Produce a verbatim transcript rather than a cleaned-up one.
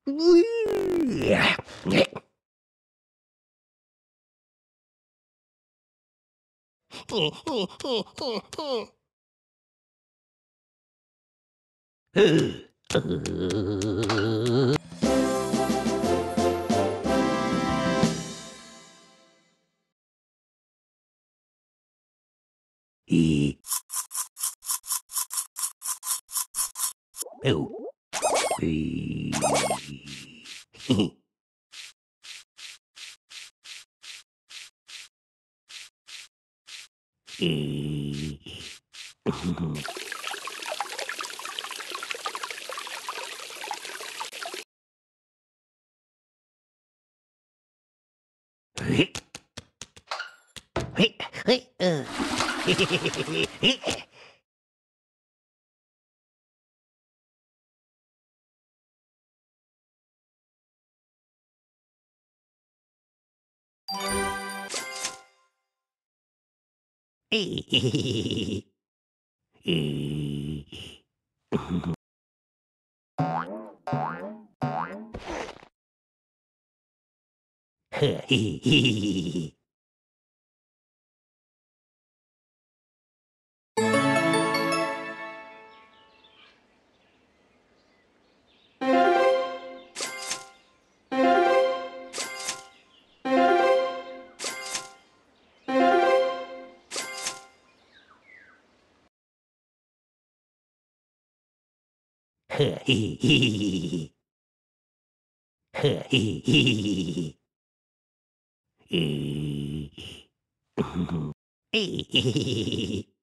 ういやね。ふふふふふ。ふう。いい。えう。いい。いい。えっ。えっ。えうん。へへへへへ。えい。えい。へへ。へへ。へへ。えい。えい。